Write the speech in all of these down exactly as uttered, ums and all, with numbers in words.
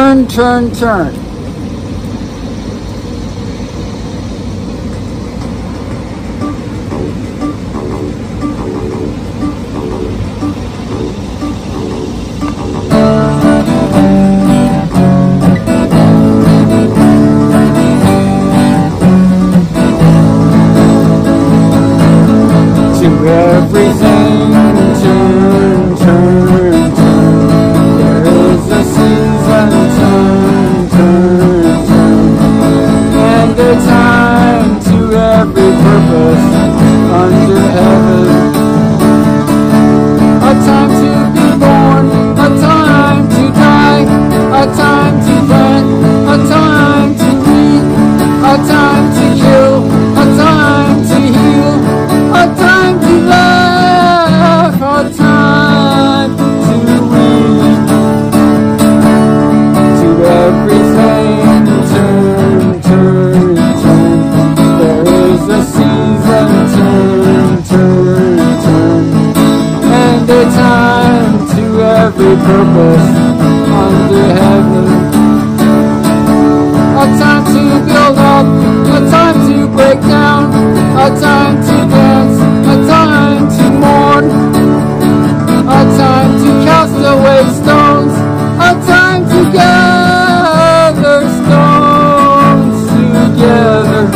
turn, turn, turn. Everything turn, turn, turn. There is a season, turn, turn, turn. And a time to every purpose under heaven. A time to be born, a time to die, a time to plant, a time to reap, a time to kill, a time to heal, a time to laugh, a time to weep. To everything turn, turn, turn. There is a season, turn, turn, turn. And a time to every purpose under heaven. A time to build up, a time to break down, a time to dance, a time to mourn, a time to cast away stones, a time to gather stones together.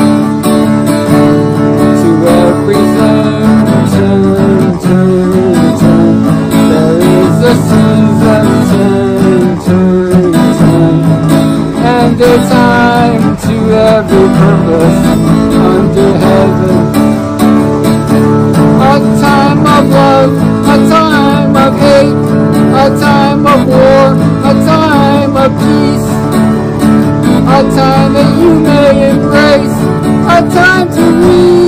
To everything turn, turn, turn. There is a season, turn, turn, turn. And a time to every purpose under heaven. A time of love, a time of hate, a time of war, a time of peace, a time that you may embrace, a time to read.